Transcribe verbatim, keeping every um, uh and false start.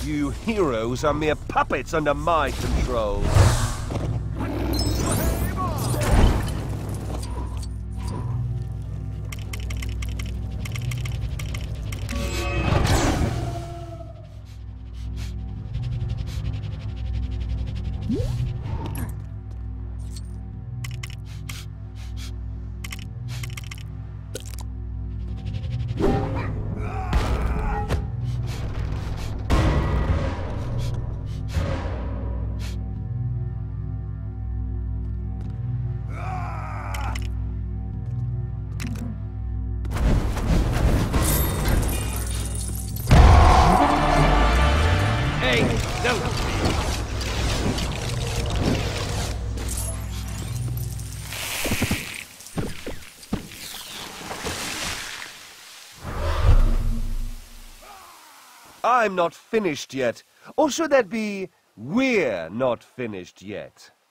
You heroes are mere puppets under my control. I'm not finished yet. Or should that be, we're not finished yet?